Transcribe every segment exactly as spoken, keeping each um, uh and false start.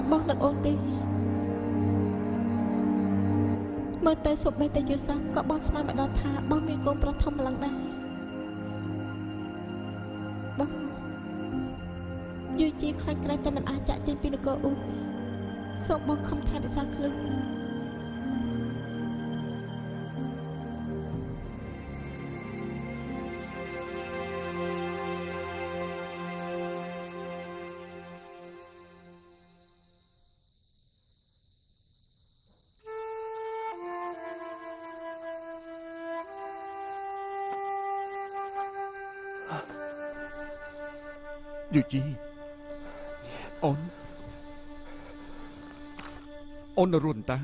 បងនឹងអូនទេមើលតែសុបបីតែយឺសោះក៏បងស្មានមកដល់ថាបងមានកូនប្រុសធំម្លឹងដែរបងយូជីខ្លាចក្រែងតែមិនអាចចាក់ចេញពីនគរអ៊ូសូមបងខំថែរក្សាខ្លួនយូជីអូនអូនរុនតា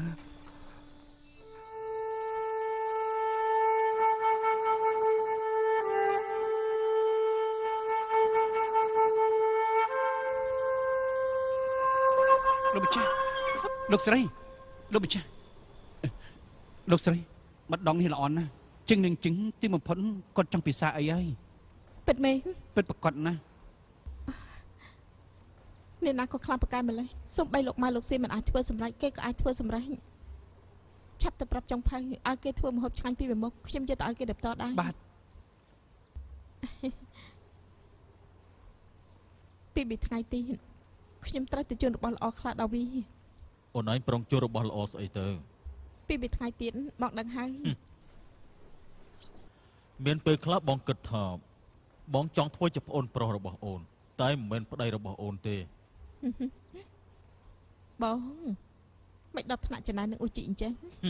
លោកម្ចាស់លោកស្រីលោកម្ចាស់លោកស្រីបាត់ដងនេះល្អណាស់ជាងនឹងជាងទីបំផុតគាត់ចង់ពិសាអីហើយពិតមែនពិតប្រកបណាស់អ្នកណាក៏ខ្លាំងប្រកែម្លេះសូមបីលោកម៉ែលោកស៊ីមិនអាចធ្វើសម្រេចគេក៏អាចធ្វើសម្រេចឆាប់ទៅប្រាប់ចុងផៅឲ្យគេធ្វើម្ហូបឆ្ងាញ់ពីមុខខ្ញុំយកទៅឲ្យគេដបតដែរបាទពីពីថ្ងៃទីខ្ញុំត្រូវទៅជួនរបស់ល្អខ្លះដល់វីអូនឯងប្រុងជួនរបស់ល្អស្អីទៅពីពីថ្ងៃទៀតបងដឹងហើយមានពេលខ្លះបងគិតថាបងចង់ធ្វើជាប្អូនប្រុសរបស់អូនតែមិនមែនប្តីរបស់អូនទេបងមិនដល់ថ្នាក់ចំណាយនឹងអ៊ូជីអញ្ចឹង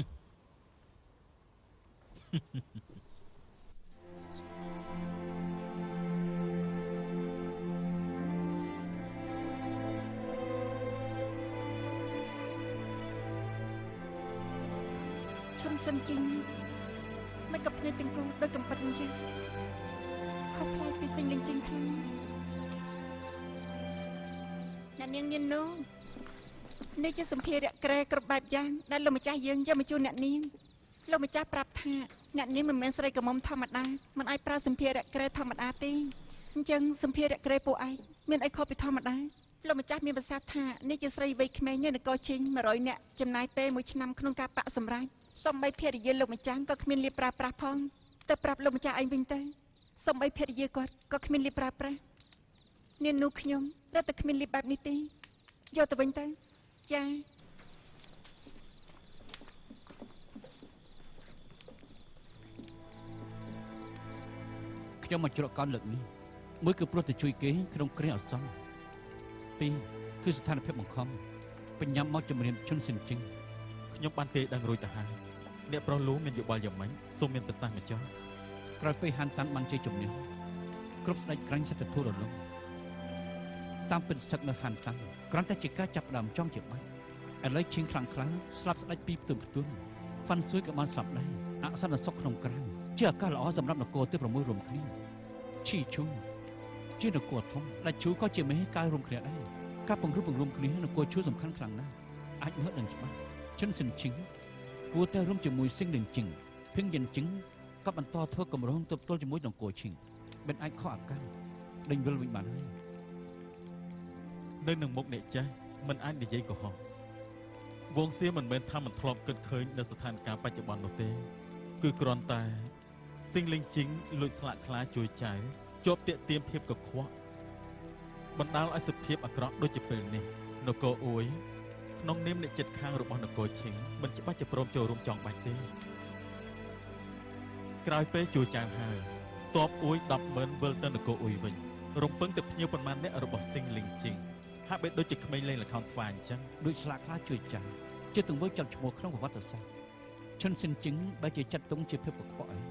ឈុនសិនជីងមិនក៏ភ្នែកទាំងគូដូចកំប៉ិតអញ្ចឹងខុសប្លែកពីសិញលិញជីងខ្លាំងអ្នកនាងញៀននោះនេះជាសម្ភារៈក្រែគ្រប់បែបយ៉ាងដែលលោកម្ចាស់យើងយកមកជូនអ្នកនាងលោកម្ចាស់ប្រាប់ថាអ្នកនាងមិនមែនស្រីកមុំធម្មតាមិនអាចប្រើសម្ភារៈក្រែធម្មតាទេអញ្ចឹងសម្ភារៈក្រែពួកឯងមានអីខុសពីធម្មតាលោកម្ចាស់មានប្រសាសន៍ថានេះជាស្រីវ័យក្មេងនៅនគរឈិញមួយរយនាក់ចំណាយពេលមួយឆ្នាំក្នុងការបាក់សម្រេចសម្បីភរិយាលោកម្ចាស់ក៏គ្មានលៀបប្រើប្រាស់ផងតែប្រាប់លោកម្ចាស់ឯងវិញទៅសម្បីភរិយាគាត់ក៏គ្មានលៀបប្រើប្រាស់នាងនោះខ្ញុំរត់តែគ្មានលៀបបែបនេះទេយកទៅវិញទៅចាខ្ញុំមកជ្រកកោនលើកនេះមួយគឺព្រោះតែជួយគេក្នុងគ្រាអាសន្នពីរគឺស្ថានភាពបង្ខំបញ្ញាប់មកជំរាបជន់សិនជឹងខ្ញុំបានទេដឹងរួចទៅហើយអ្នកប្រុសលូមានយោបល់យ៉ាងម៉េចសូមមានប្រសាសន៍ម្ចាស់ក្រោយពេលហាន់តាន់បានជ័យជំនះគ្រប់ស្ដេចក្រាញ់សិទ្ធិធូររលំតាមពិតសឹកនៅហាន់តាន់គ្រាន់តែជាការចាប់ផ្ដើមចង់ជាបាច់ឥឡូវឈៀងខ្លាំងខ្លាំងស្លាប់ស្ដេចពីផ្ទឹមផ្ទួនហ្វាន់ស៊ុយក៏បានស្លាប់ដែរអសន្នសុខក្នុងក្រៅជាឱកាសល្អសម្រាប់នគរទី៦រួមគ្នាឈីឈូជានគរធំដាច់ឈូក៏ជាមេកាយរួមគ្នាដែរការពង្រឹងពង្រួមគ្នានគរឈូសំខាន់ខ្លាំងណាស់អាចមើលដឹងច្បាស់ឈិនសិនជិងគួរតែរួមជាមួយសិងនឹងជិងភឹងយិនជិងក៏បន្តធ្វើកម្រងទប់ទល់ជាមួយនគរឈិងមិនអាចខកឱកាសដេញវិលវិញបានហើយនៅនឹងមុខអ្នកចាស់មិនអាចនិយាយកុហកវងសៀមិនមែនថាមិនធ្លាប់គិតឃើញនៅស្ថានភាពបច្ចុប្បន្ននោះទេគឺគ្រាន់តែសិងលីងជីងលួចស្លាកខ្លាជួយចៅជាប់តាក់ទាមភាពកខ្វក់បណ្ដាលឲ្យសភាពអាក្រក់ដូចជាពេលនេះនគរអួយក្នុងនាមអ្នកចិត្តខាងរបស់នគរឈិងមិនច្បាស់ជាព្រមចូលរួមចង់បាច់ទេក្រោយពេលជួយចៅហើយតបអួយដប់ម៉ឺនវិលទៅនគរអួយវិញរំពឹងតែភ្ញៀវប៉ុន្មានអ្នករបស់សិងលីងជីងហាក់បីដូចជាក្មេងលេងល្ខោនស្វាអញ្ចឹងដូចស្លាកខ្លាជួយចៅជាទង្វើចាប់ឈ្មោះក្នុងប្រវត្តិសាស្ត្រឈុនសិនជិងបែរជាចាត់ទុំជាភាពកខ្វក់ឯង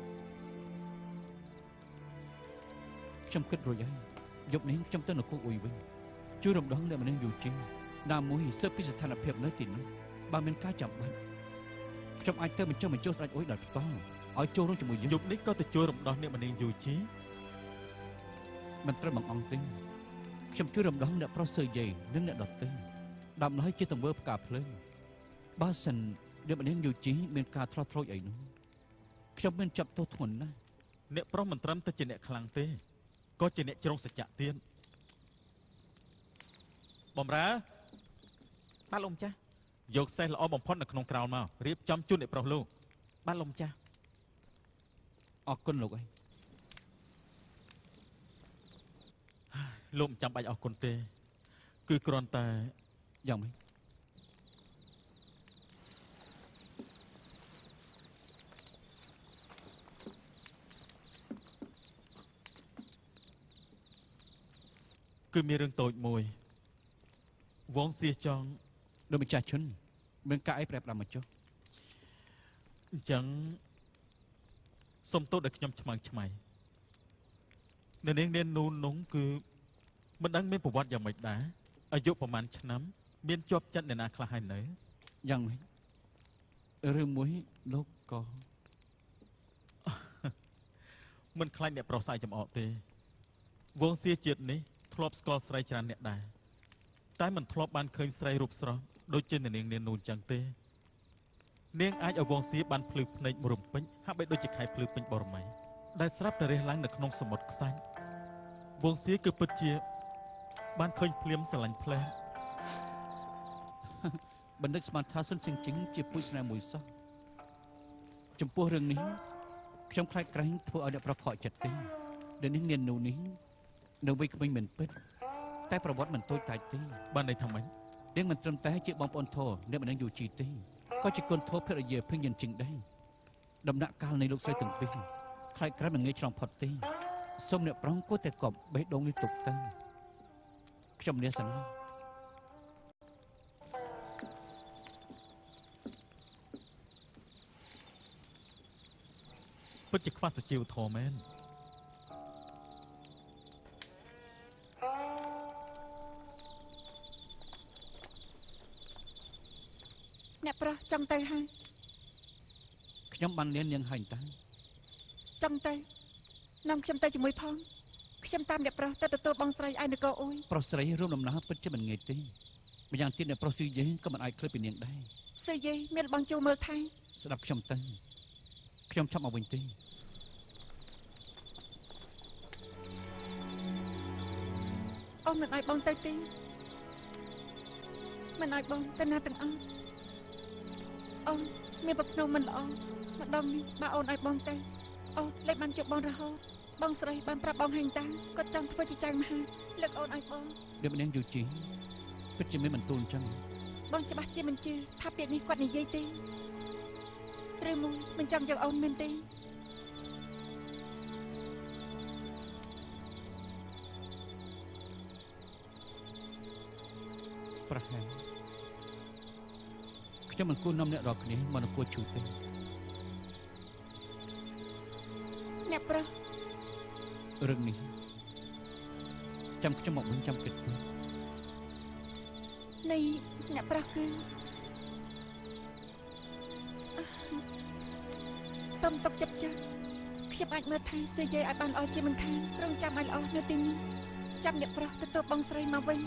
ខ្ញុំគិតរួចហើយយប់នេះខ្ញុំទៅនគរអ៊ុយវិញជួយរំដងអ្នកម្នាក់យូជីណាមួយសើបពីស្ថានភាពនៅទីនោះបើមានការចាំបាច់ខ្ញុំអាចទៅបញ្ចុះបញ្ចុះស្ដេចអ៊ុយដោយផ្ទាល់ឲ្យចូលរួមជាមួយយើងយប់នេះក៏ទៅជួយរំដោះអ្នកម្នាក់យូជីមិនត្រូវបង្អង់ទេខ្ញុំជួយរំដងអ្នកប្រុសសើយាយនិងអ្នកដទៃដើម្បីជាទង្វើផ្កាភ្លើងបើសិនអ្នកម្នាក់យូជីមានការថ្លោះថ្លូចអីនោះខ្ញុំមានចាប់ទោសធ្ងន់ណាស់អ្នកប្រុសមិនត្រឹមតែជាអ្នកខ្លាំងទេក៏ជាអ្នកជ្រុងសច្ចៈទៀតបំរើបាទលោកម្ចាស់យកសេះល្អបំផុតនៅក្នុងក្រោលមករៀបចំជូនអ្នកប្រុសលោកបាទលោកម្ចាស់អរគុណលោកអីលោកមិនចាំបាច់អរគុណទេគឺគ្រាន់តែយ៉ាងម៉េចគឺមានរឿងតូចមួយវងសៀចង់ដូចម្ចាស់ឈុនមានការអីប្រាប់ដល់មកចុះអញ្ចឹងសុំទោសដល់ខ្ញុំឆ្មើងឆ្មៃនៅនាងនាងនូននោះគឺមិនដឹងមានប្រវត្តិយ៉ាងម៉េចដែរអាយុប្រហែលឆ្នាំមានជាប់ចិត្តអ្នកណាខ្លះហើយនៅយ៉ាងម៉េចឬមួយលោកក៏មិនខ្លាចអ្នកប្រុសស្អែកចំអកទេវងសៀជាតិនេះធ្លាប់ស្គាល់ស្រីច្រើនអ្នកដែរតែមិនធ្លាប់បានឃើញស្រីរូបស្រស់ដូចជានាងនាងនូនចឹងទេនាងអាចឲ្យវងសៀបានភ្លឺភ្នែករំពេញហាក់បីដូចជាខែភ្លឺពេញបរមីដែលស្រាប់តែរះឡើងនៅក្នុងសមុទ្រខ្សាច់វងសៀគឺពិតជាបានឃើញភ្លាមស្រឡាញ់ផ្លែបណ្ឌិតស្មានថាសុនជិងជិងជាពូជស្នេហ៍មួយសោះចំពោះរឿងនេះខ្ញុំខ្លាចក្រែងធ្វើឲ្យអ្នកប្រខកចិត្តទេដែលនាងនាងនូននេះនៅវ័យក្មេងមិនពិតតែប្រវត្តិមិនតូចតាចទេបានន័យថាម៉េចនាងមិនត្រឹមតែជាបងប្អូនធរអ្នកមិននឹងយូជីទេក៏ជាកូនធរភរិយាភ្លឹងយិនជិងដែរដំណាក់កាលនៃលោកស្រីទាំងពីរខ្លាចក្រែងមិនងាយឆ្លងផុតទេសូមអ្នកប្រុងគួរតែកប់បេះដូងនេះទុកទៅខ្ញុំលាសិនហើយពិតជាខ្វះសុជីវធម៌មែនអ្នកប្រុសចង់ទៅហើយខ្ញុំបានលៀននាងហើយតាចង់ទៅនាំខ្ញុំទៅជាមួយផងខ្ញុំតាមអ្នកប្រុសទៅទទួលបងស្រីឯនគរអ៊ុយប្រុសស្រីរួមដំណើរពិតជាមិនងាយទេម្យ៉ាងទៀតអ្នកប្រុសស៊ឺយេក៏មិនអាចឃ្លាតពីនាងដែរស៊ឺយេមានបងជួមើលថែស្ដាប់ខ្ញុំទៅខ្ញុំចាប់មកវិញទេអូនមិនឲ្យបងទៅទេមិនឲ្យបងទៅណាទាំងអស់អូនមានប្រភ្នូមិនល្អម្ដងនេះបើអូនឲ្យបងទៅអូនលេចបានជួបបងរហូតបងស្រីបានប្រាប់បងហេងតាគាត់ចង់ធ្វើជាចៅមហាលើកអូនឲ្យបងដូចម្ដងយូជីពិតជាមានបន្ទូលអញ្ចឹងបងច្បាស់ជាមិនជឿថាពាក្យនេះគាត់និយាយទេឬមួយមិនចង់យកអូនមែនទេប្រហែលខ្ញុំមិនគួរនាំអ្នករាល់គ្នាមកនគរជូទេអ្នកប្រុសរឿងនេះចាំខ្ញុំមកវិញចាំគិតទៀតនៃអ្នកប្រុសគឺសូមទុកចិត្តចាស់ខ្ញុំអាចមើលថែស៊ឺយេឲ្យបានល្អជាមិនខានរងចាំឲ្យល្អនៅទីនេះចាំអ្នកប្រុសទទួលបងស្រីមកវិញ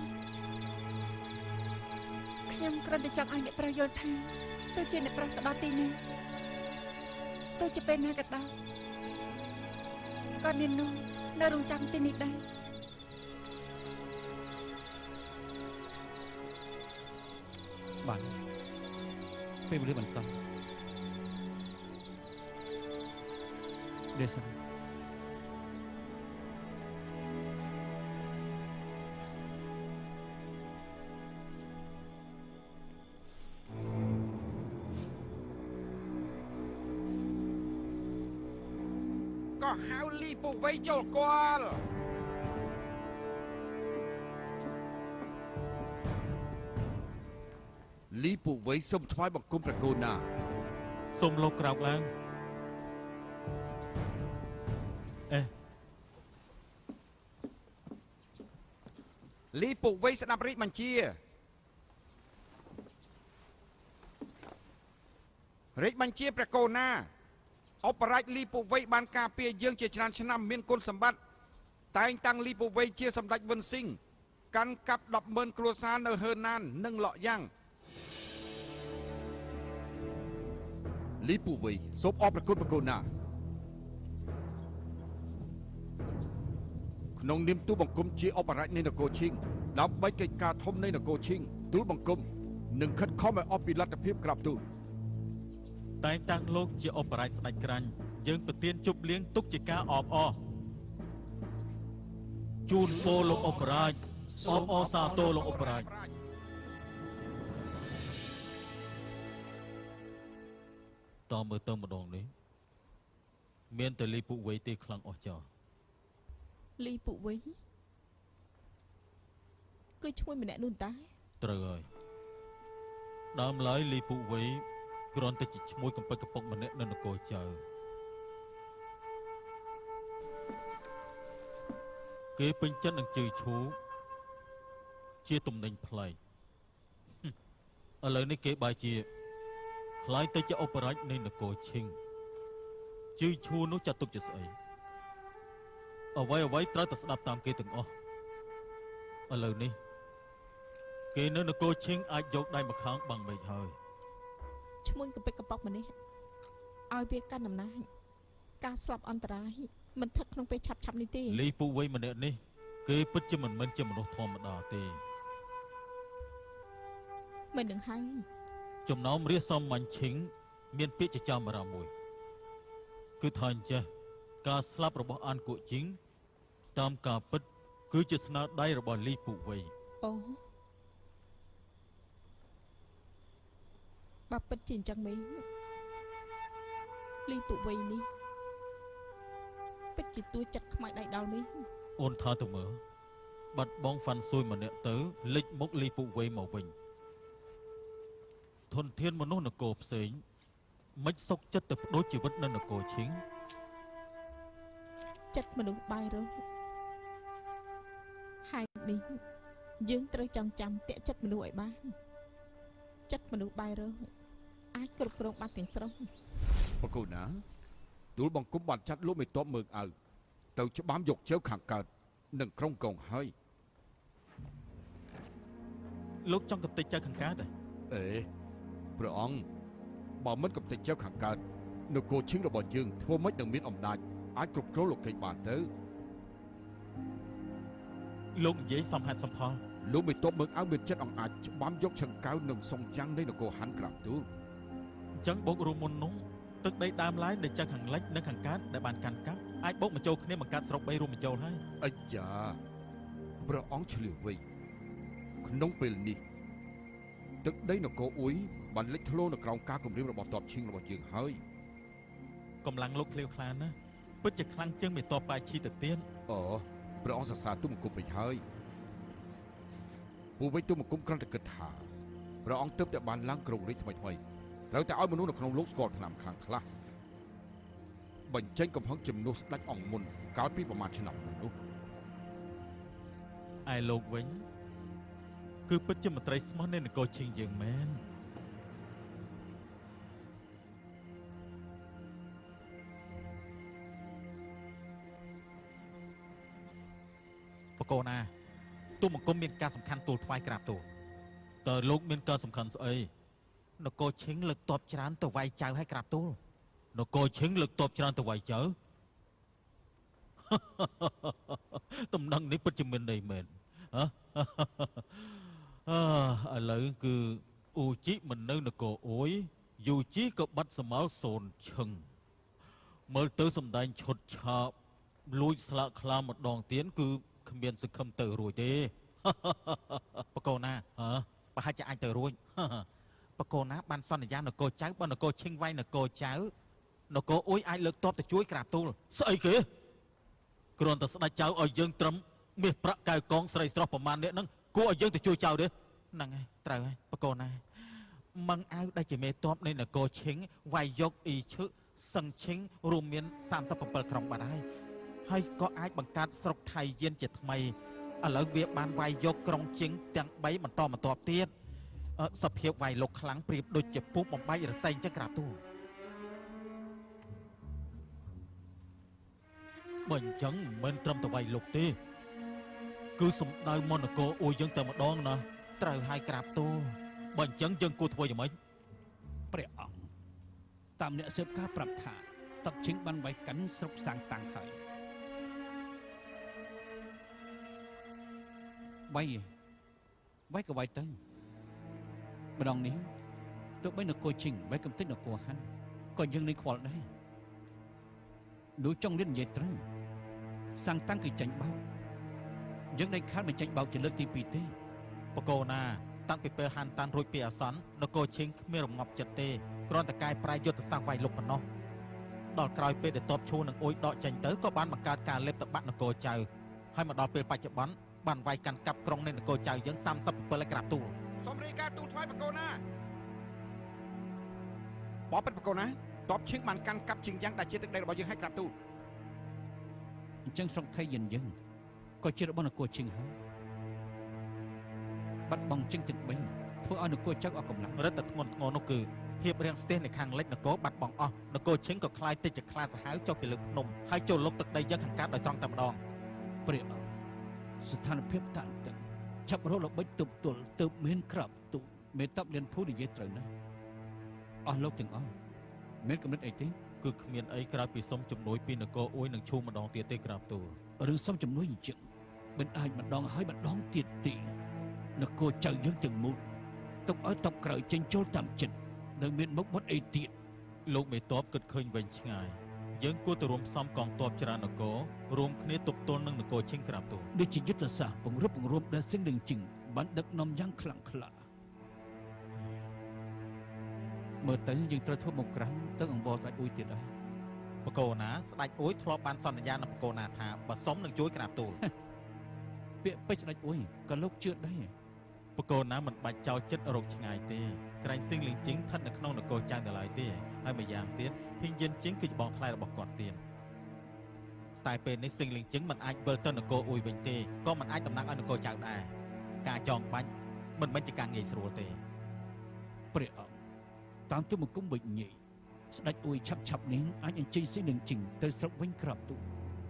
ខ្ញុំគ្រាន់តែចង់ឲ្យអ្នកប្រុសយល់ថាទោះជាអ្នកប្រុសទៅដល់ទីនេះទោះជាពេលណាក៏ដោយក៏នាងនោះនៅរងចាំទីនេះដែរបានពេលវេលាបន្តដេសាក៏ហៅលីពូវៃចូលគាល់លីពូវៃសូមថ្វាយបង្គំព្រះគោណាសូមលោកក្រោកឡើងអេលីពូវៃស្ដាប់រាជបញ្ជារាជបញ្ជាព្រះគោណាអបរាជលីពូវៃបានការពារយើងជាច្រើនឆ្នាំមានគុណសម្បត្តិតែងតាំងលីពូវៃជាសម្ដេចវិនស៊ីងកាន់កាប់ ដប់ម៉ឺន គ្រួសារនៅហឺណាននិងឡកយ៉ាងលីពូវៃសូមអរព្រគុណព្រះគោណាក្នុងនាមទូបង្គំជាអបរាជនៃនគរឈីងដើម្បីកិច្ចការធំនៃនគរឈីងទូលបង្គំនឹងខិតខំឲ្យអស់ពីលទ្ធភាពក្រាបទូលតែងតាំងលោកជាអបរាជស្ដេចក្រាញ់យើងប្រទានជប់លៀងទុកជាការអបអរជូនពរលោកអបរាជអបអរសាទរលោកអបរាជតមើលទៅម្ដងនេះមានតែលីពុវ័យទេខ្លាំងអស់ចោលលីពុវ័យគឺឈ្មោះម្នាក់នោះតាត្រូវហើយដើមឡើយលីពុវ័យគ្រាន់តែជាឈ្មោះកំពិតកំពុកម្នាក់នៅនគរចៅគេពេញចិត្តនឹងជើឈូជាទំនិញប្លែកឥឡូវនេះគេបែរជាខ្លាយទៅជាអបរាជនៃនគរឈិងជើឈូនោះចាត់ទុកជាស្អីអ្វីអ្វីត្រូវតែស្ដាប់តាមគេទាំងអស់ឥឡូវនេះគេនៅនគរឈិងអាចយកដៃម្ខាងបាំងមេឃហើយឈ្មោះកពិកកប៉ុកម្នេះឲ្យវាកាន់អំណាចការស្លាប់អន្តរាយមិនស្ថិតក្នុងពេលឆាប់ឆាប់នេះទេលីពុវ័យម្នាក់នេះគេពិតជាមិនមែនជាមនុស្សធម្មតាទេមិននឹងហើយចំណោមរាជសមញ្ញឈិងមានពាក្យចចាមរាមួយគឺថាអញ្ចេះការស្លាប់របស់អានគួជីងតាមការពិតគឺជាស្នាដៃរបស់លីពុវ័យអូបើពិតជាអញ្ចឹងមែនលីពុវ័យនេះពិតជាទួចិត្តខ្មៅដៃដល់នេះអូនថាទៅមើលបាត់បងហ្វាន់ស៊ុយម្នាក់ទៅលិចមុខលីពុវ័យមកវិញធនធានមនុស្សនគរផ្សេងមិនសុខចិត្តទៅបដូរជីវិតនៅនគរឈិងចិត្តមនុស្សបាយរស់ហើយនេះយើងត្រូវចងចាំតាក់ចិត្តមនុស្សឲ្យបានចិត្តមនុស្សបាយរស់អាចគ្រប់គ្រងបានទាំងស្រុងបកូនណាទូលបង្គំបានចាត់លោកមេតបមើងអៅទៅច្បាមយកជើខាងកើតនឹងក្រុងកងហើយលោកចង់កន្តិចចៅខាងកើតអេព្រះអង្គបើមិនកំទេចជើខាងកើតនគរឈិងរបស់យើងធ្វើម៉េចនឹងមានអំណាចអាចគ្រប់គ្រងលោកកេងបានទៅលោកនិយាយសំហេតុសំផលលោកមេតបមើងអៅមានចិត្តអង្អាចច្បាមយកឆង្កៅនិងសុងចាំងនៃនគរហាន់ក្រាបទូលអញ្ចឹងបូករួមមុននោះទឹកដីដើមឡើយនៅចៅខាងលិចនិងខាងកើតដែលបានកាន់កាប់អាចបូកបញ្ចូលគ្នាបង្កើតស្រុកបីរួមបញ្ចូលហើយអាយ៉ាព្រះអង្គឆ្លៀសវៃក្នុងពេលនេះទឹកដីនគរអ៊ុយបានលេចធ្លោនៅក្រោមការគំរាមរបស់ទ័ពឈិងរបស់យើងហើយកម្លាំងលោកឃ្លាវខ្លាណាស់ពិតជាខ្លាំងជាងមេតបបាឈីទៅទៀតអូព្រះអង្គសរសើរទុំអង្គពេញហើយពូវិញទុំអង្គគ្រាន់តែគិតថាព្រះអង្គទើបតែបានឡើងគ្រងរាជថ្មីថ្មីត្រូវតែឲ្យមនុស្សនៅក្នុងលោកស្គាល់ឆ្នាំខ្លាំងខ្លះបញ្ចេញកំហឹងជំនួសស្ដេចអង្គមុនកាលពីប្រមាណឆ្នាំមុននោះឯលោកវិញគឺពិតជាមន្ត្រីស្មោះនៃនគរឈិងយើងមែនបកូនណាទូមង្គមមានការសំខាន់ទូលថ្វាយក្រាបទូលតើលោកមានការសំខាន់ស្អីនគរឈិងលើកតបច្រើនទៅវាយចៅឲ្យក្រាបទូលនគរឈិងលើកតបច្រើនទៅវាយចៅតំណែងនេះពិតជាមានន័យមែនហ៎អឺឥឡូវគឺអ៊ូជីមិននៅនគរអ៊ុយយូជីក៏បាត់សមល់សូនឈឹងមើលទៅសំដែងឈុតឆាបលួចស្លាកខ្លាម្ដងទៀតគឺគ្មានសង្ឃឹមទៅរួចទេបកូនណាហ៎ប្រហែលជាអាចទៅរួចបកូនណាបានសន្យានគរចៅបើនគរឈិងវាយនគរចៅនគរអ៊ុយអាចលើកតបទៅជួយក្រាបទូលស្អីគេគ្រាន់តែស្ដេចចៅឲ្យយើងត្រឹមមាសប្រាក់កៅកងស្រីស្រស់ប្រមាណនេះហ្នឹងគួរឲ្យយើងទៅជួយចៅទេហ្នឹងហើយត្រូវហើយបកូនណាម៉ងអាវដែលជាមេតបនៃនគរឈិងវាយយកអ៊ីឈឹសឹងឈិងរួមមានសាមសិបប្រាំក្រុងបាត់ហើយហើយក៏អាចបង្កើតស្រុកថៃយានជាថ្មីឥឡូវវាបានវាយយកក្រុងជិងទាំងបីបន្តបន្តទៀតសភាពវាយលោកខ្លាំងប្រៀបដូចជាពូបំបាយរសែងចឹងក្រាបទូលបើអញ្ចឹងមិនត្រឹមតែវាយលោកទេគឺសំដៅមន្តគរអ៊ុយយើងតែម្ដងណាត្រូវឲ្យក្រាបទូលបើអញ្ចឹងយើងគួរធ្វើយ៉ាងម៉េចព្រះអង្គតាមអ្នកស៊ើបការប្រាប់ថាតបឈិងបានវាយកាន់ស្រុកសាងតាំងហើយវាយវាយក៏វាយទៅម្ដងនេះទោះបីនគរជីងបែកកំតិចនគរហាន់ក៏យើងនឹងខ្វល់ដែរលោកចង់លៀននិយាយត្រូវសាំងតាំងគឺចាញ់បោកយើងដេញខាត់មិនចាញ់បោកជាលើកទីពីរទេបកូណាតាំងពីពេលហាន់តាន់រួចពីអាសន្ននគរឈិងគ្មានរងាប់ចិត្តទេគ្រាន់តែកាយប្រែយុទ្ធសាស្ត្រវាយលុកប៉ុណ្ណោះដល់ក្រោយពេលដែលតបឈូនឹងអួយដកចេញទៅក៏បានបង្កើតការលេបតបាក់នគរចៅហើយមកដល់ពេលបច្ចុប្បន្នបានវាយកាន់កាប់ក្រុងនៃនគរចៅយើងសាមសិបbảyឯក្រាបទូលសូមរាយការណ៍ទូលថ្វាយបកូណាបបិទ្ធបកូណាតបឈិងបានកាន់កាប់ជាងយ៉ាងដែលជាទឹកដីរបស់យើងឲ្យក្រាបទូលអញ្ចឹងស្រុកថៃយិនយើងក៏ជារបស់នគរឈិងហើយបាត់បង់ជិងទាំងបីធ្វើឲ្យនគរចៅអស់កម្លាំងរឹតតែធ្ងន់ធ្ងរនោះគឺភាពរាំងស្ទះនៅខាងលិចនគរបាត់បង់អស់នគរឈិងក៏คล้ายទៅជាខ្លាសាហាវចុះពីលើភ្នំហើយចូលលុកទឹកដីយើងខាងកើតដោយត្រង់តែម្ដងព្រះអង្គស្ថានភាពតានតឹងឆាប់រកល្បិចទប់ទល់ទើបមានក្រាបទូលមេតបលៀនភូនិយាយត្រូវណាស់អស់លោកទាំងអស់មានកំណត់អីទេគឺគ្មានអីក្រៅពីសុំជំនួយពីនគរអួយនឹងឈូម្ដងទៀតទេក្រាបទូលឬសុំជំនួយអញ្ចឹងមិនអាចម្ដងហើយម្ដងទៀតទេនគរចៅយើងទាំងមូលទុកឲ្យតបក្រោយចេញចូលតាមចិត្តនៅមានមុខមុតអីទៀតលោកមេតបគិតឃើញវិញឆ្ងាយយើងគួរទៅរួមផ្សំកងទ័ពច្រើននគររួមគ្នាទប់ទល់នឹងនគរឈិងក្រាបទូលដូចជាយុទ្ធសាស្ត្រពង្រឹបពង្រួមដែលសិងនឹងជិងបានដឹកនាំយ៉ាងខ្លាំងក្លាមើលទៅយើងត្រូវធ្វើមកក្រាំងទៅអង្វរស្ដេចអួយទៀតដែរបកូណាស្ដេចអួយធ្លាប់បានសន្យានឹងបកូណាថាបើសុំនឹងជួយក្រាបទូលពាក្យពេចន៍ស្ដេចអួយក៏លោកជឿដែរបកូណាមិនបាច់ចោលចិត្តរកឆ្ងាយទេក្រែងស៊ីងលីងជីងស្ថិតនៅក្នុងនគរចៅនៅឡើយទេហើយម្យ៉ាងទៀតភីងយិនជីងគឺជាបងថ្លៃរបស់គាត់ទៀតតែពេលនេះស៊ីងលីងជីងមិនអាចវិលទៅនគរអួយវិញទេក៏មិនអាចតំណាងឲ្យនគរចៅដែរការចងបាច់មិនមែនជាការងាយស្រួលទេព្រះអង្គតាមទិមង្គមវិញ្ញាណស្ដេចអួយឆាប់ឆាប់នេះអាចអញ្ជើញស៊ីងលីងជីងទៅស្រុកវិញក្រាបទូល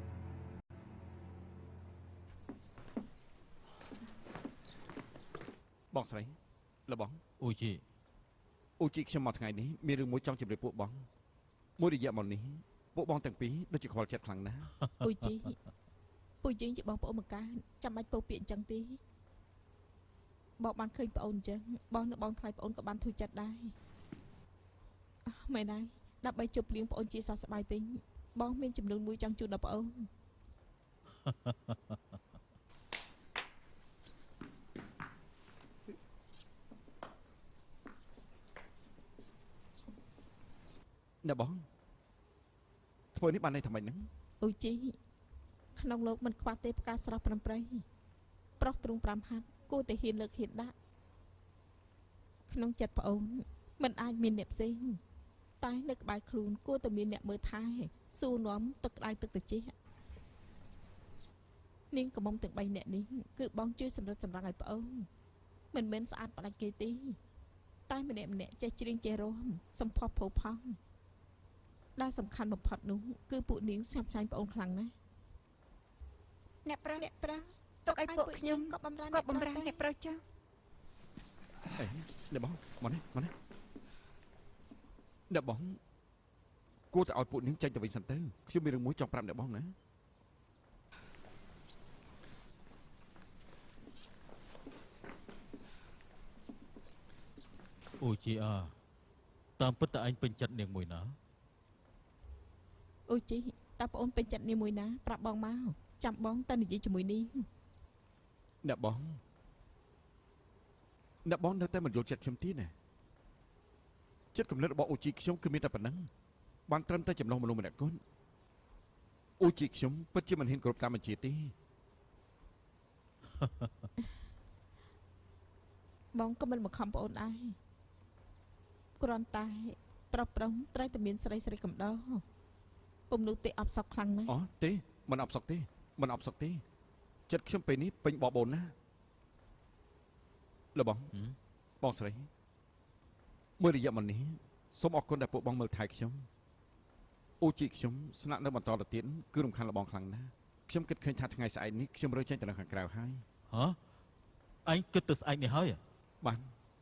បងស្រីលបងអ៊ូជីអ៊ូជីខ្ញុំមកថ្ងៃនេះមានរឿងមួយចង់ជម្រាបពួកបងមួយរយៈមកនេះពួកបងទាំងពីរដូចជាខ្វល់ចិត្តខ្លាំងណាស់អ៊ូជីពួកយើងជាបងប្អូនមកកើតចាំបាច់ពោពាក្យអញ្ចឹងទេបងបានឃើញប្អូនអញ្ចឹងបងនៅបងថ្លៃប្អូនក៏បានធូរចិត្តដែរមែនហើយដើម្បីជប់លៀងប្អូនជាសះស្បើយពេញបងមានចំនួនមួយចង់ជូនដល់ប្អូនណែបងធ្វើនេះបានន័យថាម៉េចហ្នឹងអ៊ូជីក្នុងលោកមិនខ្វះទេផ្កាស្រស់ប្រំប្រៃប្រុសទ្រូងប្រាំហាត់គួរតែហ៊ានលើកហ៊ានដាក់ក្នុងចិត្តប្អូនមិនអាចមានអ្នកផ្សេងតែនៅក្បែរខ្លួនគួរតែមានអ្នកមើលថែសួរនាំទឹកក្តៅទឹកត្រជាក់នាងកំមុំទាំងបីអ្នកនេះគឺបងជួយសម្រិតសម្រាំងឲ្យប្អូនមិនមែនស្អាតផ្ដាច់គេទេតែម្នាក់ម្នាក់ចេះច្រៀងចេះរាំសំផស្សផោផង់ដែលសំខាន់បំផុតនោះគឺពួកនាងស្ញប់ឆ្ងាញ់ប្អូនខ្លាំងណាស់អ្នកប្រុសអ្នកប្រុសទុកឲ្យពួកខ្ញុំក៏បំរើក៏បំរើអ្នកប្រុសចុះអេអ្នកបងមកនេះមកនេះអ្នកបងគួរតែឲ្យពួកនាងចេញទៅវិញសិនទៅខ្ញុំមានរឿងមួយចង់ប្រាប់អ្នកបងណាអូជីអើតាមពិតតើឯងពេញចិត្តនាងមួយណាអូជីតើប្អូនពេញចិត្តនាងមួយណាប្រាប់បងមកចាំបងតើនិយាយជាមួយនេះអ្នកបងអ្នកបងនៅតែមិនយល់ចិត្តខ្ញុំទៀតណាចិត្តគំនិតរបស់អូជីខ្ញុំគឺមានតែប៉ុណ្ណឹងបានត្រឹមតែចំណុះមនុស្សម្នាក់គាត់អូជីខ្ញុំពិតជាមិនហ៊ានគ្រប់តាមបញ្ជាទេបងក៏មិនបង្ខំប្អូនដែរគ្រាន់តែប្រុសប្រុសត្រូវតែមានស្រីស្រីកំដរពុំនោះទេអបសក់ខ្លាំងណាស់អូទេមិនអបសក់ទេមិនអបសក់ទេចិត្តខ្ញុំពេលនេះពេញបបូនណាលបងបងស្រីមួយរយៈមកនេះសូមអរគុណដែលពួកបងមើលថែខ្ញុំអូជីខ្ញុំស្នាក់នៅបន្តទៅទៀតគឺរំខានលបងខ្លាំងណាស់ខ្ញុំគិតឃើញថាថ្ងៃស្អែកនេះខ្ញុំរើចេញទៅនៅខាងក្រៅហើយហ៎ឯងគិតទៅស្អែកនេះហើយបាន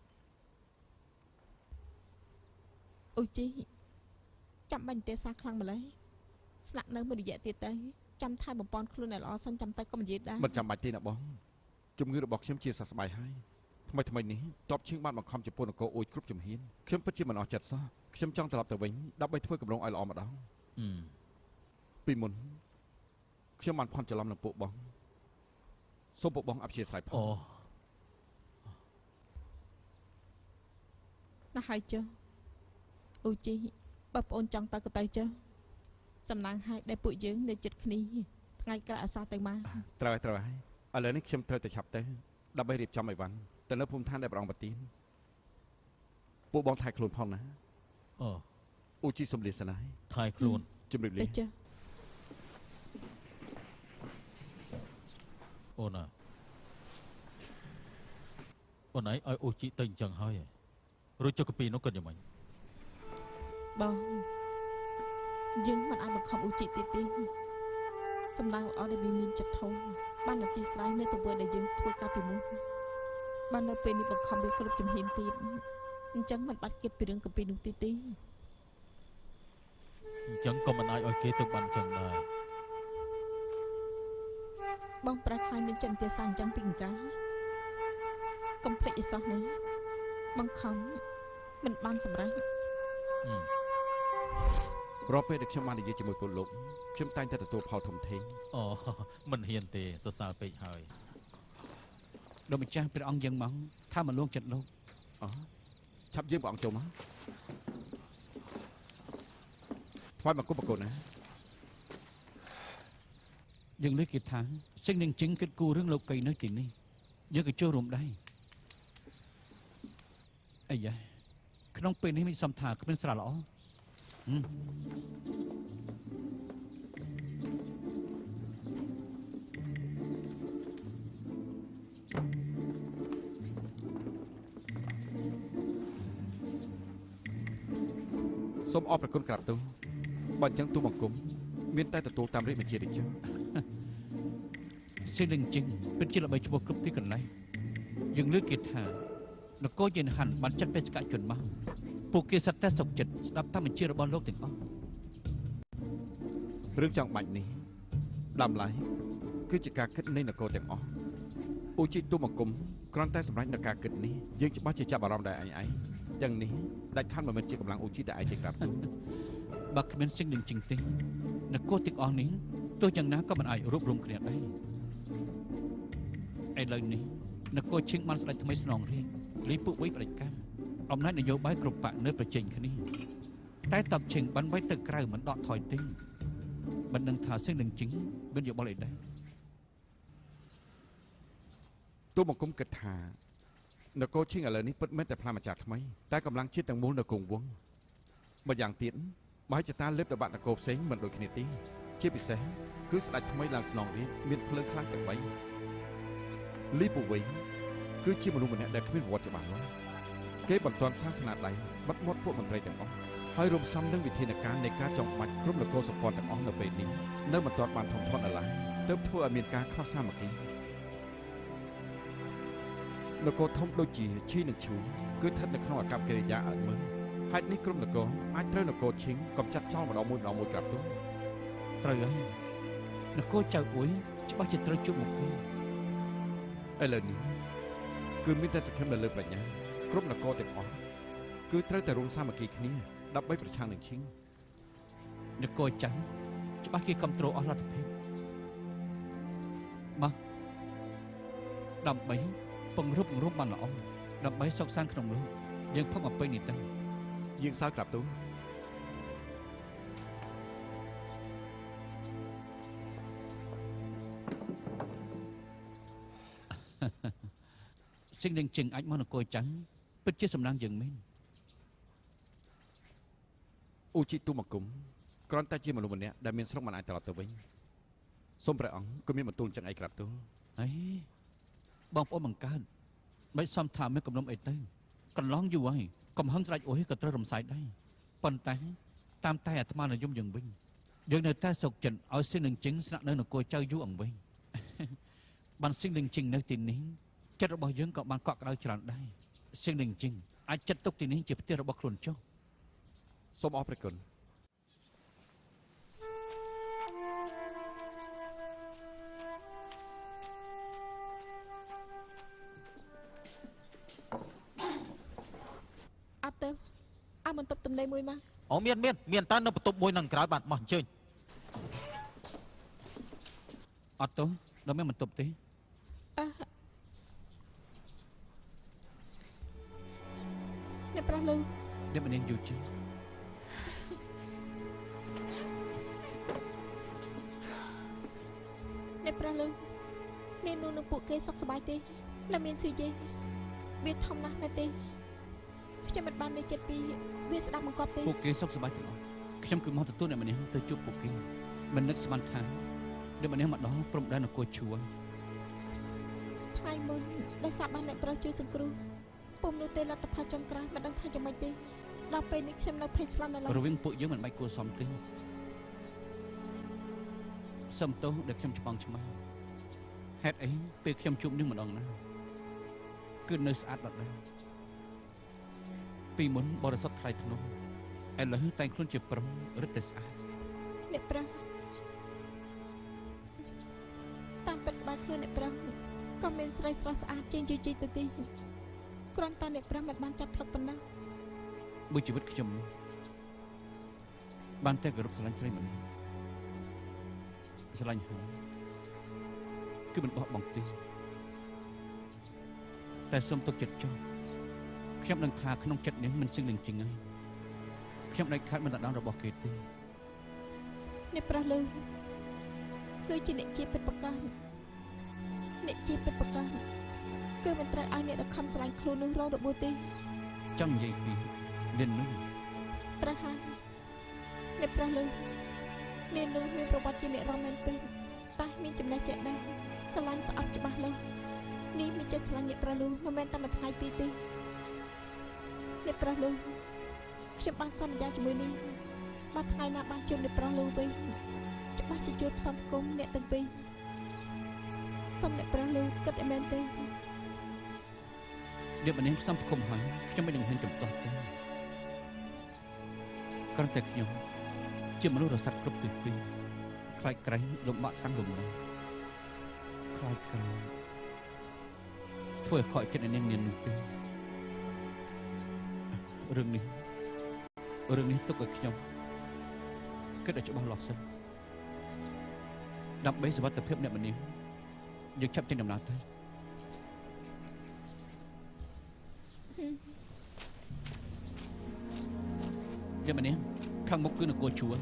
អូជីចាំបាញ់ទេសាខ្លាំងម្ល៉េះស្នាក់នៅមួយរយៈទៀតទៅចាំថែបំពន់ខ្លួនឲ្យល្អសិនចាំតែក៏មិននិយាយដែរមិនចាំបាច់ទេណាបងជំងឺរបស់ខ្ញុំជាសះស្បើយហើយថ្មីថ្មីនេះតបឈៀងបានបង្ខំចំពោះនគរអួយគ្រប់ជំហានខ្ញុំពិតជាមិនអស់ចិត្តសោះខ្ញុំចង់ត្រឡប់ទៅវិញដើម្បីធ្វើកម្រងឲ្យល្អម្ដងពីមុនខ្ញុំបានផន់ច្រឡំនឹងពួកបងសូមពួកបងអព្យាស្រ័យផងណាស់ហើយចុះអូជីបើប្អូនចង់ទៅក៏ទៅចុះសំណាងហើយដែលពួកយើងនៅចិត្តគ្នាថ្ងៃក្រោយអាសាទៅមកត្រូវហើយត្រូវហើយឥឡូវនេះខ្ញុំត្រូវតែឆាប់ទៅដើម្បីរៀបចំអីវ៉ាន់ទៅនៅភូមិឋានដែលព្រះអង្គប្រទានពួកបងថែខ្លួនផងណាអូអូជីសំលៀសណាយថែខ្លួនជម្រាបលាទៅចុះអូនអូនឯងឲ្យអូជីទៅអញ្ចឹងហើយរួចចុះកាពីនោះគាត់យ៉ាងម៉េចបងយើងមិនអាចបង្ខំអូជីទៀតទេសំឡេងល្អដែលវាមានចិត្តធំបានអធិស្ឋាននៅទង្វើដែលយើងធ្វើកាលពីមុនបាននៅពេលនេះបង្ខំវាគ្រប់ជំហានទៀតអញ្ចឹងមិនបាច់គិតពីរឿងកាពីនោះទៀតទេអញ្ចឹងក៏មិនអាចឲ្យគេទៅបានអញ្ចឹងដែរបងប្រាថ្នាមានចិនទាសាអញ្ចឹងពីអង្ការកុំភ្លេចអីសោះនេះបង្ខំមិនបានសម្រេចរាល់ពេលដែលខ្ញុំបាននិយាយជាមួយពលលោកខ្ញុំតែងតែទទួលផលធំធេងអូមិនហ៊ានទេសរសើរពេកហើយដូចម្ចាស់ព្រះអង្គយើងមកថាមកលួងចិត្តលោកអូឆាប់យើងព្រះអង្គចូលមកថ្វាយបង្គំប្រកូនណាយើងលើកគេថាសិងនឹងជិងគិតគូរឿងលោកីនៅទីនេះយើងក៏ចូលរួមដែរអាយ៉ាក្នុងពេលនេះមិនសំថាគ្មានស្រាល្អសូមអរព្រគុណក្រាបទូលបើអញ្ចឹងទូបង្គំមានតែទទួលតាមរាជបញ្ជាដូចចឹងសិលឹងជិងពិតជាល្បីឈ្មោះគ្រប់ទីកន្លែងយើងលើកគេថានគរយេនហាន់បានចាត់បេសកជនមកពួកគេសិតតែសុខចិត្តស្ដាប់តាមបញ្ជារបស់លោកទាំងអស់រឿងចង់បាច់នេះដើមឡើយគឺជាការគិតនៃនគរទាំងអស់អូជីទូបង្គំគ្រាន់តែសម្រេចនៅការគិតនេះយើងច្បាស់ជាចាប់អារម្មណ៍ដែរឯងឯងយ៉ាងនេះដាច់ខាត់មិនមែនជាកម្លាំងអូជីតែឯងទេក្រាបទូលបើគ្មានសិងនឹងជិងទេនគរទាំងអស់នេះទោះយ៉ាងណាក៏មិនអាចរួបរวมគ្នាដែរឥឡូវនេះនគរឈិងបានស្ដេចថ្មីស្នងរាជលីពួកវៃបដិកម្មអំណាចនយោបាយគ្រប់បកនៅប្រជែងគ្នាតែតបឈិងបានវាយទៅក្រៅមិនដកថយទេមិនដឹងថាសិងនឹងជិងមានយោបល់អីដែរទូបង្គំគិតថានគរឈិងឥឡូវនេះពិតមែនតែផ្លាម្ចាស់ថ្មីតែកម្លាំងជាតិទាំងមូលនៅគង់វង្សម្យ៉ាងទៀតមហិច្ឆតាលេបតបាត់នគរផ្សេងមិនដូចគ្នាទេជាពិសេសគឺស្ដេចថ្មីឡើងស្នងរាជមានភ្លើងខ្លាំងទាំងបីលីពូវៃគឺជាមនុស្សម្នាក់ដែលគ្មានប្រវត្តិច្បាស់លាស់គេបន្តសាសនាដៃបាត់មាត់ពួកមន្ត្រីទាំងអស់ហើយរួមសំនឹងវិធានការនៃការចង់បាច់ក្រុមនគរសម្ព័ន្ធទាំងអស់នៅពេលនេះនៅមិនទាន់បានធំធាត់ដល់ឡើយទើបធ្វើឲ្យមានការខ្វះសាមគ្គីនគរធំដូចជាឈីនិងឈូគឺស្ថិតនៅក្នុងអាកប្បកិរិយាអត់មើលហេតុនេះក្រុមនគរអាចត្រូវនគរឈិងកំចាត់ចោលម្ដងមួយម្ដងមួយក្រាបទូលត្រូវហើយនគរចៅអ៊ុយច្បាស់ជាត្រូវជួបមុខគេឥឡូវនេះគឺមានតែសង្ឃឹមនៅលើប្រាជ្ញាក្រុមនគរទាំងអស់គឺត្រូវតែរួមសាមគ្គីគ្នាដើម្បីប្រឆាំងនឹងឈិងនគរចៅច្បាស់គេគ្រប់គ្រងអស់លទ្ធភាពមកដើម្បីពង្រឹងពង្រំបានល្អដើម្បីសុខសាន្តក្នុងលោកយើងផឹកអំពីនេះទៅយើងសើក្រាបទូលសិងនឹងជិងអាចមកនគរចៅពិតជាសំណាងយើងមែនអូជីទូបង្គំគ្រាន់តែជាមនុស្សម្នាក់ដែលមានស្រុកមិនអាចត្រឡប់ទៅវិញសូមព្រះអង្គក៏មានបន្ទូលចឹងឯក្រាបទូលអីបងប្អូនបង្កើតមិនសំថាមានកំណុំអីទៅកន្លងយូរហើយកំហឹងស្ដេចអ៊ុយក៏ត្រូវរំសាយដែរប៉ុន្តែតាមតែអាត្មានិយមយើងវិញយើងនៅតែសុកចិត្តឲ្យសិងនឹងជិងស្នាក់នៅនគរចៅយូរអង្វែងបានសិងនឹងជិងនៅទីនេះចិត្តរបស់យើងក៏បានកក់ក្ដៅច្រើនដែរសិងនឹងជិងអាចចាត់ទុកទីនេះជាផ្ទះរបស់ខ្លួនចុះសូមអរព្រគុណទៅឲ្យបន្ទប់ទំនេរមួយមកអូមានមានមានតែនៅបន្ទប់មួយនឹងក្រោយបាទមកអញ្ជើញអត់ទៅដល់មានបន្ទប់ទេអឺអ្នកប្រាស់លោកអ្នកម្នាងយូជីអ្នកប្រាស់លោកអ្នកនោះនឹងពួកគេសុខសប្បាយទេតែមានស៊ីយេវាធំណាស់មែនទេខ្ញុំមិនបាននៅចិត្តពីវាស្ដាប់បង្គាប់ទេពួកគេសុខសប្បាយទាំងអស់ខ្ញុំគឺមកទទួលអ្នកម្នាងទៅជួបពួកគេមិននឹកស្មានថាអ្នកម្នាងមកដល់ព្រំដែននគរឈួរថ្ងៃមុនដែលសាប់បានអ្នកប្រាស់ជួយសង្គ្រោះពុំនោះទេលទ្ធផលចុងក្រោយមិនដឹងថាយ៉ាងម៉េចទេដល់ពេលនេះខ្ញុំនៅភ័យស្លន់ដល់រវាងពួកយើងមិនបាច់គួរសមទេសំទោសដែលខ្ញុំច្បងឆ្មាស់ហេតុអីពេលខ្ញុំជួបនឹងម្ដងណាគឺនៅស្អាតដដែលពីមុនបរិសុទ្ធថ្លៃថ្នូរឥឡូវតែងខ្លួនជាប្រុងរឹតតែស្អាតអ្នកប្រាស់តាមពិតក្បាលខ្លួនអ្នកប្រាស់ក៏មានស្រីស្រស់ស្អាតជាងយូជីទៅទីគ្រាន់តែអ្នកប្រាស់មិនបានចាប់ផ្លឹកប៉ុណ្ណោះមួយជីវិតខ្ញុំនេះបានតែគោរពស្រឡាញ់ស្រីម្នាក់ស្រឡាញ់ហើយគឺមិនបោះបង់ទេតែសូមទុកចិត្តចុះខ្ញុំដឹងថាក្នុងចិត្តនេះមិនសឹងនឹងជាងហើយខ្ញុំដាច់ខាតមិនដណ្ដើមរបស់គេទេអ្នកប្រាស់លើគឺជាអ្នកជាពិតប្រកបអ្នកជាពិតប្រកបគឺមិនត្រូវឲ្យអ្នកដែលខំស្រឡាញ់ខ្លួននឹងរងរបួសទេចង់និយាយពីនាងនោះត្រូវហើយអ្នកប្រាស់លើនាងនោះមានប្រវត្តិជាអ្នករមែនពេកតែមានចំណេះចេះដឹងស្រឡាញ់ស្អប់ច្បាស់លាស់នេះមានចិត្តស្រឡាញ់អ្នកប្រាស់លើមិនមែនតែមួយថ្ងៃពីរទេអ្នកប្រាស់លើខ្ញុំបានសន្យាជាមួយនេះបើថ្ងៃណាបានជួបអ្នកប្រាស់លើវិញច្បាស់ជាជួយផ្សំគុំអ្នកទាំងពីរសុំអ្នកប្រាស់លើគិតឲ្យមែនទេអ្នកម្នាងផ្សំផ្គុំហើយខ្ញុំមិននឹងហ៊ានចំទាស់ទេគ្រាន់តែខ្ញុំជាមនុស្សរស័តគ្រប់ទិសទីខ្លាចក្រែងលំបាកតាំងលំនៅខ្លាចក្រែងធ្វើឲ្យខកចិត្តអ្នកនាងនាងនោះទេរឿងនេះរឿងនេះទុកឲ្យខ្ញុំគិតឲ្យច្បាស់លាស់សិនដើម្បីសុវត្ថិភាពអ្នកម្នាងយើងចាប់ចេញដំណើរទៅអ្នកម្នាងខាងមុខគឺនគរជួរ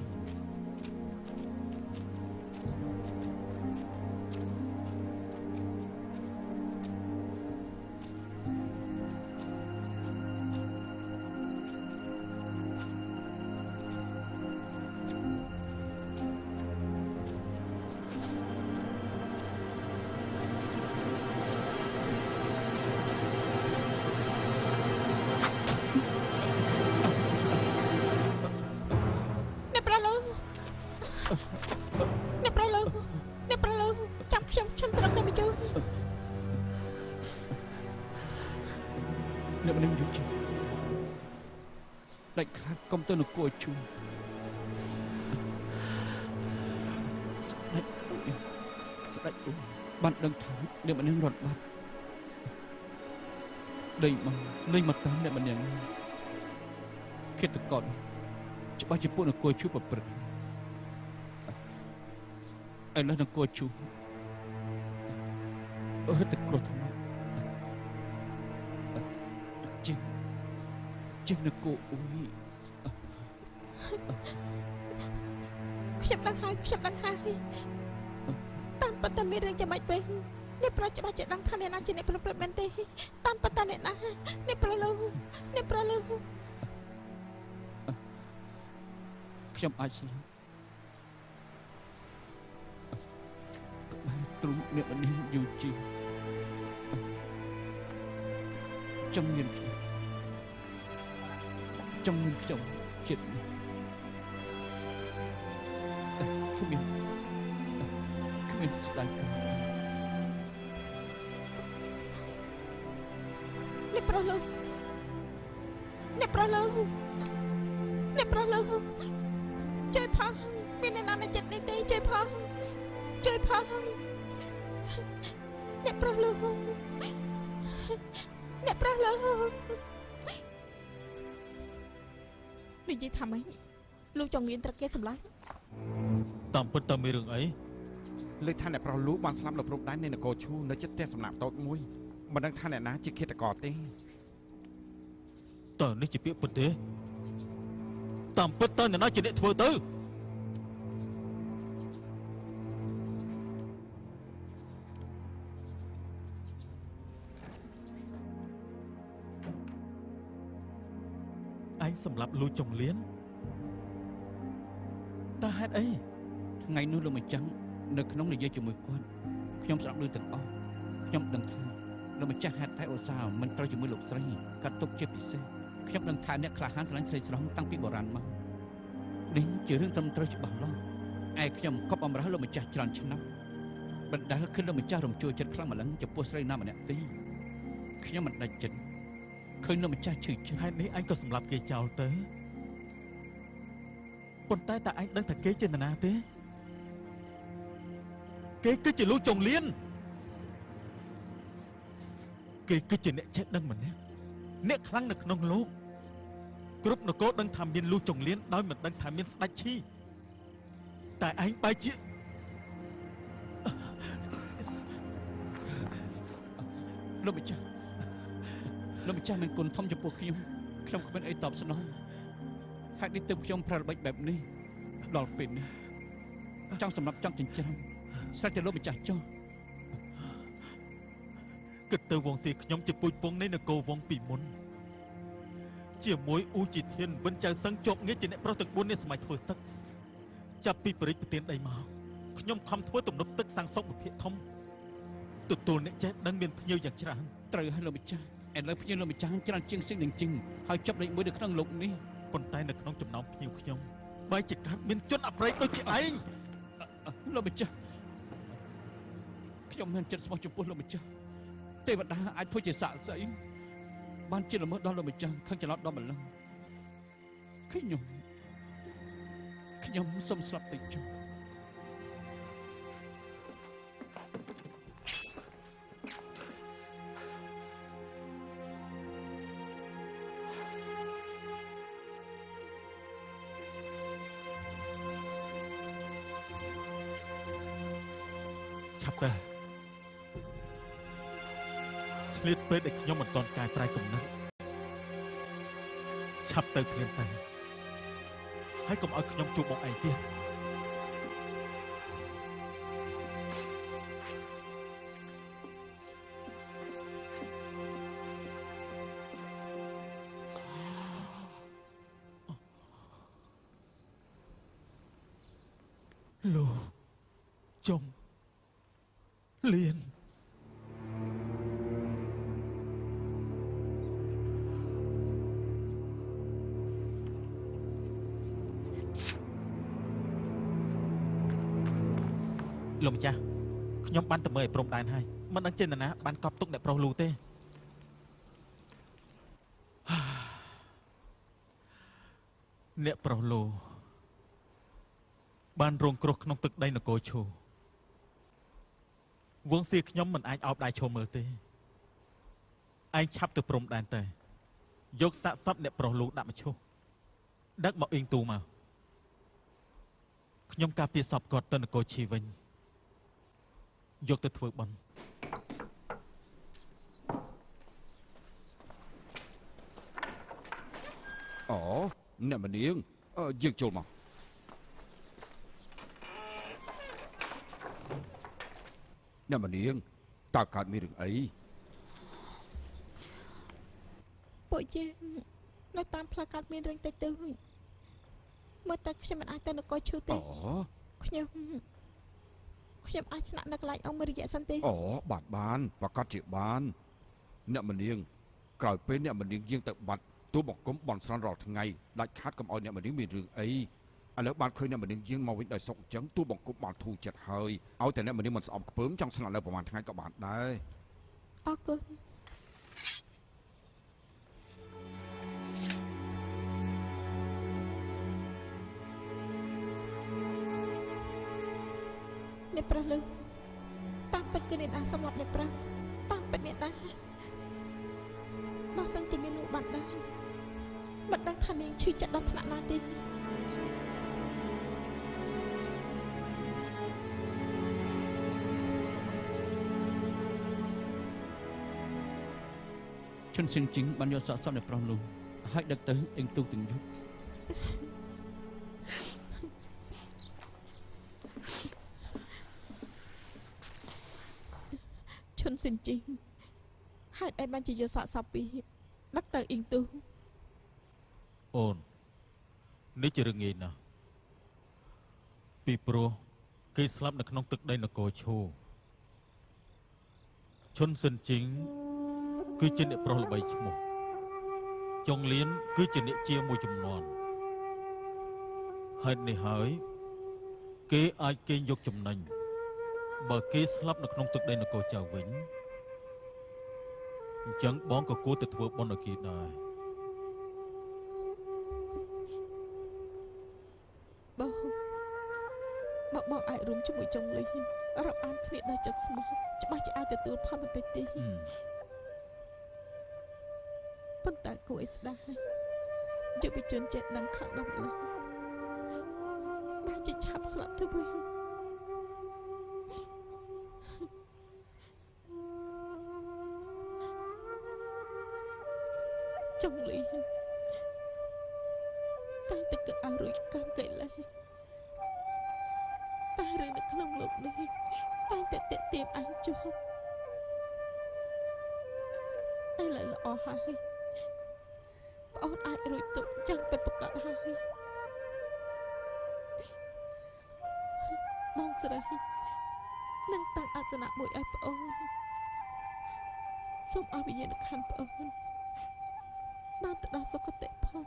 អ្នកម្នាងយល់chứដាច់ខាតកុំទៅនគរជួរស្ដេចអ៊ុយស្ដេចអ៊ុយបានដឹងថាអ្នកម្នាងរត់បាត់ដេញមកលេងមកតាមអ្នកម្នាងគិតតកតច្បាស់ជាពួកនគរជួរប្រព្រឹត្តឥឡូវនគរជួររត់ទៅគ្រោះថ្នាក់ជាងជាងនគរអ៊ុយខ្ញុំដឹងហើយខ្ញុំដឹងហើយតាមពិតតែមានរឿងចាំបាច់វិញអ្នកប្រាច្បាស់ជាដឹងថាអ្នកណាជាអ្នកប្រព្រឹត្តមែនទេតាមពិតតែអ្នកណាអ្នកប្រឡូអ្នកប្រឡូខ្ញុំអាចស្លាប់ក្បែរទ្រូងអ្នកម្នាងយូជីចង់មានខ្ញុំចង់មានខ្ញុំចិត្តនេះគ្មានគ្មានស្ដាយក្រោយអ្នកប្រឡូអ្នកប្រឡូអ្នកប្រឡូជួយផងមានអ្នកណានៅចិត្តនេះទេជួយផងជួយផងអ្នកប្រឡូអ្នកប្រឡូនិយាយថាម៉េចលោកចង់មានត្រកេសម្លាញ់តាមពិតតើមានរឿងអីលើថាអ្នកប្រុសលោកបានស្លាប់នៅព្រំដែននៃនគរឈូនៅជិតផ្ទះសំណាក់តូចមួយមិនដឹងថាអ្នកណាជាឃាតករទេតើនេះជាពាក្យពិតទេតាមពិតតើអ្នកណាជាអ្នកធ្វើទៅឯងសម្រាប់លួចចំលៀនតើហេតុអីថ្ងៃនោះលោកម្ចាស់នៅក្នុងនិយាយជាមួយគាត់ខ្ញុំស្ដាប់ឮទាំងអស់ខ្ញុំដឹងថាលោកម្ចាស់ហេតុតែឧស្សាហ៍មិនត្រូវជាមួយលោកស្រីកាត់ទុកជាពិសេសខ្ញុំដឹងថាអ្នកក្លាហានស្រឡាញ់ស្រីស្រស់តាំងពីបុរាណមកនេះជារឿងត្រឹមត្រូវច្បាស់លាស់ឯខ្ញុំកប់អំរើសលោកម្ចាស់ច្រើនឆ្នាំបណ្ដាលគឺលោកម្ចាស់រំជួលចិត្តខ្លាំងម្លឹងចំពោះស្រីណាម្នាក់ទេខ្ញុំមិនដាច់ចិត្តឃើញលោកម្ចាស់ឈឺចិត្តហេតុនេះអញក៏សម្លាប់គេចោលទៅប៉ុន្តែតើអញដឹងថាគេចេតនាទេគេគឺជាលោកចុងលៀនគេគឺជាអ្នកចេះដឹងម្នាក់អ្នកខ្លាំងនៅក្នុងលោកគ្រប់នគរដឹងថាមានលោកចុងលៀនដោយមិនដឹងថាមានស្ដេចឈីតែឯងបែរជាលោកម្ចាស់លោកម្ចាស់មានគុណធំចំពោះខ្ញុំខ្ញុំគ្មានអីតបស្នងហេតុនេះទើបខ្ញុំប្រើល្បិចបែបនេះដល់ពេលនេះចង់សម្រាប់ចង់ចិញ្ចឹមស្រេចតែលោកម្ចាស់ចុះគិតទៅវងសៀខ្ញុំជាពូជពងនៃនគរវងពីមុនជាមួយអ៊ូជីធានវិនចៅសឹងជាប់ងារជាអ្នកប្រុសទាំងបួននេះសម័យធ្វើសឹកចាប់ពីបរិយាប្រទានដីមកខ្ញុំខំធ្វើទំនប់ទឹកសាំងសុកវិភាគធំទទួលអ្នកចេះដឹងមានភ្ញៀវយ៉ាងច្រើនត្រូវហើយលោកម្ចាស់ឥឡូវភ្ញៀវលោកម្ចាស់ច្រើនជាងស៊ីងនឹងជាងហើយចាប់លេខមួយនៅក្នុងលោកនេះប៉ុន្តែនៅក្នុងចំណោមភ្ញៀវខ្ញុំបែរជាកើតមានជនអប្រិយដូចជាឯងលោកម្ចាស់ខ្ញុំមានចិត្តស្មោះចំពោះលោកម្ចាស់ទេវតាអាចធ្វើជាសាក្សីបានជាល្មើសដល់លោកម្ចាស់ខឹងច្រឡោតដល់ម្លឹងខ្ញុំខ្ញុំសូមស្លាប់ទៅចុះឆាប់ទៅឆ្លៀតពេលដែលខ្ញុំមិនទាន់កាយប្រែកំណត់ឆាប់ទៅភ្លាមទៅហើយកុំឲ្យខ្ញុំជួបមកឯងទៀតលោកចុងលៀន លោកម្ចាស់ខ្ញុំបានទៅមើលឲ្យព្រំដែនហើយមិនដឹងចេតនាបានកប់ទុកអ្នកប្រុសលូទេអ្នកប្រុសលូបានរងគ្រោះក្នុងទឹកដីនគរឈូវងសៀខ្ញុំមិនអាចអោបដៃឈរមើលទេឯងឆាប់ទៅព្រំដែនទៅយកសាកសពអ្នកប្រុសលូដាក់មឈូសដឹកមកអ៊ីងទូមកខ្ញុំការពារសពគាត់ទៅនគរឈីវិញយកទៅធ្វើបន់អូអ្នកមនាងយើងចូលមកអ្នកមនាងតើកើតមានរឿងអីពួកយើងនៅតាមផ្លូវកាត់មានរឿងតិចតួចមើលតែខ្ញុំមិនអាចទៅនគរឈូទេអូខ្ញុំខ្ញុំអាចស្នាក់នៅកន្លែងអង្គមួយរយៈសិនទេអូបាទបានប្រកាសជាបានអ្នកមនាងក្រោយពេលអ្នកមនាងយាងទៅបាត់ទូបង្គំបន់ស្រន់រាល់ថ្ងៃដាច់ខាតកុំឲ្យអ្នកមនាងមានរឿងអីឥឡូវបានឃើញអ្នកមនាងយាងមកវិញដោយសុខអញ្ចឹងទូបង្គំបានធូរចិត្តហើយឲ្យតែអ្នកមនាងមិនស្អប់ខ្ពើមចង់ស្នាក់នៅប្រហែលថ្ងៃក៏បានដែរអរគុណអ្នកប្រុសលឺតាមពិតគឺអ្នកណាសម្រាប់អ្នកប្រុសតាមពិតអ្នកណាបើសិនជាអ្នកនោះបានដឹងមិនដឹងថានាងឈឺចិត្តដល់ថ្នាក់ណាទេឈុនស៊ិនជីងបានយកសាកសពនៃប្រុសនោះហើយដឹកទៅអេងទូទាំងយប់ឈុនស៊ិនជីងហេតុអីបានជាយកសាកសពពីដឹកទៅអេងទូអូននេះជារឿងងាយណាស់ពីព្រោះគេស្លាប់នៅក្នុងទឹកដីនគរឈូឈុនស៊ិនជីងគឺជាអ្នកប្រុសល្បីឈ្មោះចុងលៀនគឺជាអ្នកជាមួយចំនួនហេតុនេះហើយគេអាចគេយកចំណេញបើគេស្លាប់នៅក្នុងទឹកដីនគរចៅវិញអញ្ចឹងបងក៏គួរតែធ្វើបុណ្យឲ្យគេដែរបងបើបងអាចរួមជាមួយចុងលីរាប់អានគ្នាដោយចិត្តស្មោះច្បាស់ជាអាចទទួលផលបន្តិចទេប៉ុន្តែគួរឲ្យស្ដាយយុវជនចេះដឹងខ្លាំងដល់ម្ល៉េះបានជាឆាប់ស្លាប់ទៅវិញចុងលីតែតែគិតឲ្យរួចកម្មកៃលេសតែរឿងនៅក្នុងលោកនេះតែតែតាក់ទាញអញជាប់ឥឡូវល្អហើយប្អូនអាចរួចទុកចាំពិតប្រកបហើយបងស្រីនឹងតាំងអាសនៈមួយឲ្យប្អូនសូមឲ្យវិញ្ញាណក្ខន្ធប្អូនបានទៅដល់សុគតិផង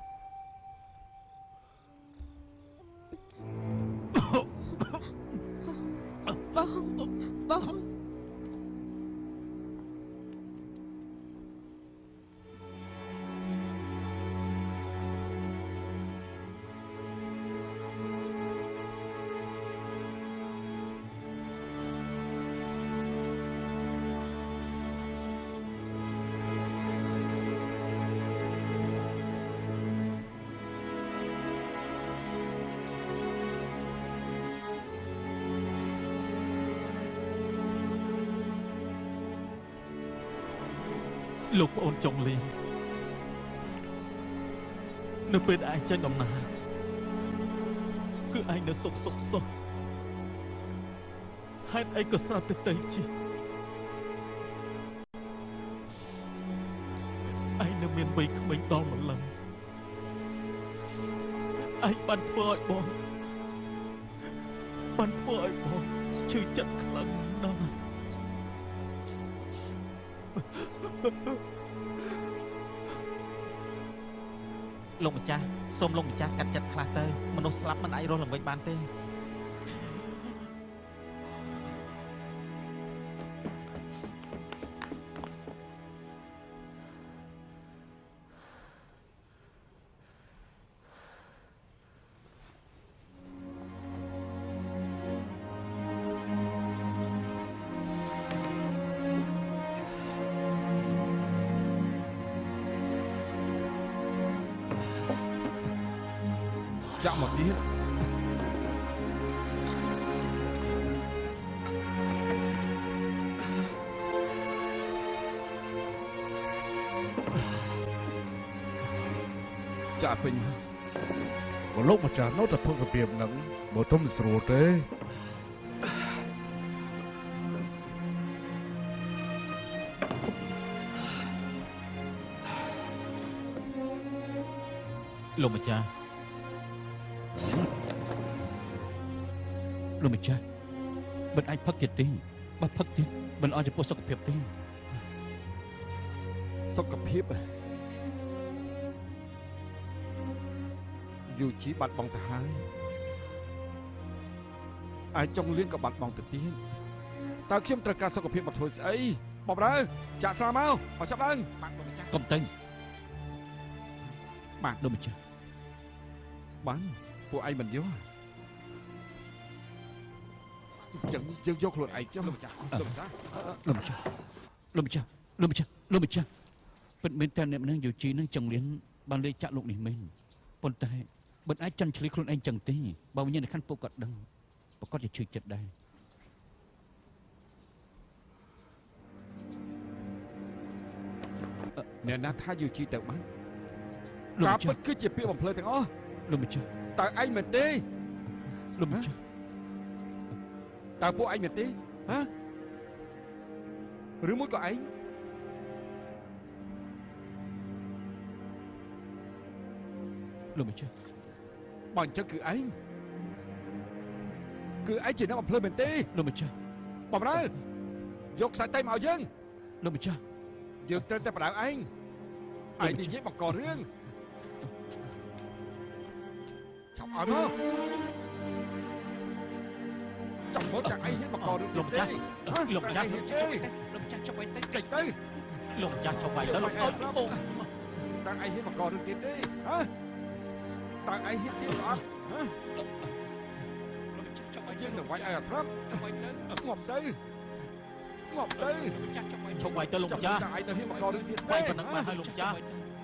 បងបងលោកប្អូនចុងលៀងនៅពេលឯងចេញដំណើរគឺឯងនៅសុខសុខសុខហេតុអីក៏ស្រាប់តែទៅជីឯងនៅមានវ័យក្មេងដល់ម្លឹងឯងបានធ្វើឲ្យបងបានធ្វើឲ្យបងឈឺចិត្តខ្លាំងណាស់លោកម្ចាស់សូមលោកម្ចាស់កាត់ចិត្តខ្លះទៅមនុស្សស្លាប់មិនអាចរស់ឡើងវិញបានទេចាក់មកទៀតចាក់ពេញបើលោកម្ចាស់នៅតែផឹករបៀបហ្នឹងបើទៅមិនស្រួលទេលោកម្ចាស់លោកម្ចាស់មិនអាចផឹកទៀតទេបើផឹកទៀតមិនល្អចំពោះសុខភាពទេសុខភាពយូជីបាត់បង់ទៅហើយអាចចុងលៀនក៏បាត់បង់ទៅទៀតតើខ្ញុំត្រូវការសុខភាពមកធ្វើស្អីបបរើចាក់ស្រាមកឲ្យចាប់ឡើងបាទលោកម្ចាស់កុំទៅបាទលោកម្ចាស់បានពួកឯងមិនយកចឹងយើងយកខ្លួនឯងចុះលោកម្ចាស់លោកម្ចាស់លោកម្ចាស់លោកម្ចាស់លោកម្ចាស់លោកម្ចាស់ពិតមែនតើអ្នកនឹងយូជីនឹងចង់លៀនបានលេខចាក់លោកនេះមិញប៉ុន្តែបិទអាចចន់ឆ្លៀសខ្លួនឯងចឹងទេបើវិញ្ញាណនៅខាន់ពុកក៏ដឹងប្រកាសជាឈឺចិត្តដែរអ្នកណាថាយូជីទៅបានលោកការម្ចាពិស់តគឺជាពាក្យបំភ្លឺទាំងអស់លោកម្ចាស់តើឯងមែនទេលោកម្ចាស់តើពួកឯងមែនទេហ៎ឬមួយក៏ឯងលោកម្ចាស់បើអញ្ចឹងគឺឯងគឺឯងជាអ្នកបំភ្លឺមែនទេលោកម្ចាស់បំរើយកខ្សែតែមកឲ្យយើងលោកម្ចាស់យើងត្រូវតែបដៅឯងឯងនិយាយបង្ករឿងចាប់ឲ្យមកចាំមើលតែឯងហ៊ានបង្ករឿងលោកម្ចាស់លោកម្ចាស់ហ៊ានទេលោកម្ចាស់ចុះឲ្យទៅចេញទៅលោកម្ចាស់ចុះបាយទៅលោកអូនអូតើឯងហ៊ានបង្ករឿងទៀតទេហ៎តើឯងហ៊ានទៀតអត់ហ៎លោកម្ចាស់ចុះឲ្យយើងនឹងវាយឲ្យអាស្រាប់ចុះឲ្យទៅងាប់ទៅងាប់ទៅលោកម្ចាស់ចុះឲ្យចុះបាយទៅលោកម្ចាស់តើឯងនៅហ៊ានបង្ករឿងទៀតទេបាយប៉ុណ្ណឹងបានហើយលោកម្ចាស់ទៅ